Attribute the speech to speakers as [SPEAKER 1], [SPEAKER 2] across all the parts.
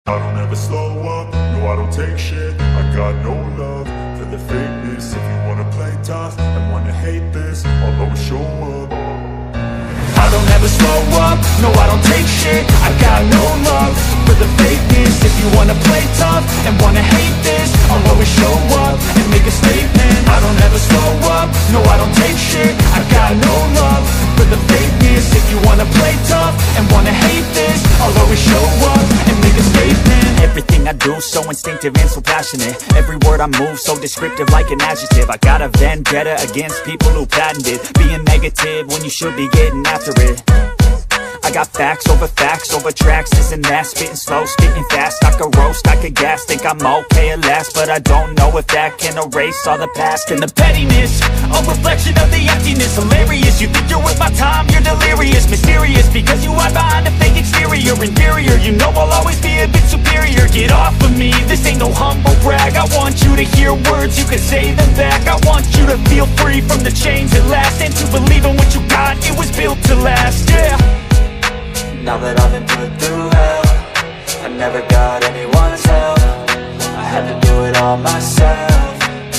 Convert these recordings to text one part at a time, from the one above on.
[SPEAKER 1] I don't ever slow up, no I don't take shit. I got no love for the fakeness. If you wanna play tough and wanna hate this, I'll always show up. I don't ever slow up, no I don't take shit. I got no love for the fakeness. If you wanna play tough and wanna hate this, I'll always show up and make a statement. I don't ever slow up, no I don't take shit. I got no love for the fakeness. If you wanna play tough and wanna hate this, I'll always show up and make a statement.
[SPEAKER 2] Everything I do so instinctive and so passionate. Every word I move so descriptive like an adjective. I got a vendetta against people who patented being negative when you should be getting after it. I got facts over tracks, this and that. Spitting slow, spitting fast, I could roast, I could gas. Think I'm okay at last, but I don't know if that can erase all the past. And the pettiness, a reflection of the emptiness. Hilarious, you think you're worth my time, you're delirious. Mysterious, because you hide behind a fake exterior. Inferior, you know I'll always be a bit superior. Get off of me, this ain't no humble brag. I want you to hear words, you can say them back. I want you to feel free from the chains at last, and to believe in what you got, it was built to last, yeah.
[SPEAKER 3] Now that I've been put through hell, I never got anyone's help. I had to do it all myself.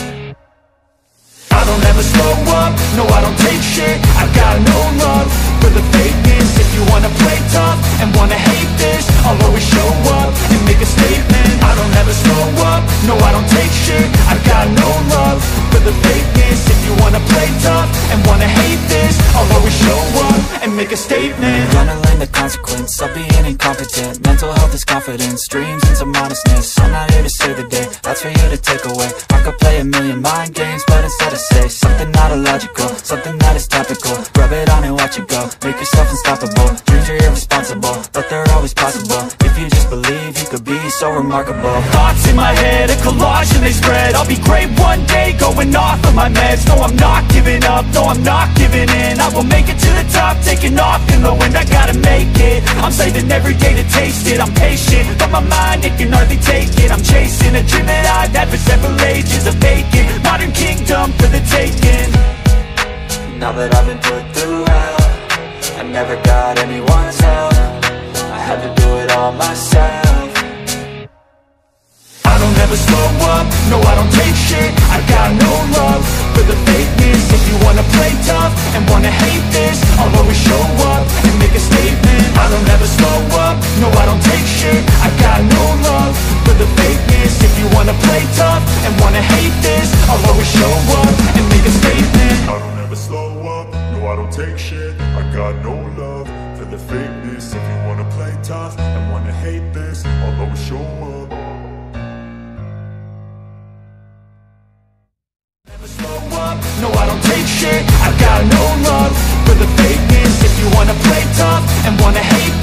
[SPEAKER 1] I don't ever slow up, no I don't take shit. I got no love for the fakeness. If you wanna play tough and wanna hate this, I'll always show up and make a statement. I don't ever slow up, no I don't take shit. I got no love for the fakeness. If you wanna play tough and wanna hate this, I'll always show up and make a statement.
[SPEAKER 3] Gonna learn the consequence of being incompetent. Mental health is confidence, dreams into modestness. I'm not here to save the day, that's for you to take away. I could play a million mind games, but instead I say something not illogical, something that is topical. Rub it on and watch it go, make yourself unstoppable. Dreams are irresponsible, but they're always possible. If you just believe, you could be so remarkable.
[SPEAKER 1] Thoughts in my head, a collage and they spread. I'll be great one day, going off of my meds. No, I'm not giving up, no, I'm not giving in. I will make it to the top, taking off in the wind. I gotta make it, I'm saving every day to taste it. I'm patient, but my mind, it can hardly take it. I'm chasing a dream that I've had for several ages. A vacant, modern kingdom for the taking.
[SPEAKER 3] Now that I've been put through hell, I never got anyone's help. I had to do it all myself.
[SPEAKER 1] I don't ever slow up, no I don't take shit. I got no love for the fakeness. If you wanna play tough and wanna hate this, I'll always show up and make a statement. I don't ever slow up, no I don't take shit. I got no love for the fakeness. If you wanna play tough and wanna hate this, I'll always show up and make a statement. I don't ever slow up, no I don't take shit. I got no love for the fakeness. If you wanna play tough and wanna hate this, I'll always show up. No, I don't take shit. I got no love for the fakeness. If you wanna play tough and wanna hate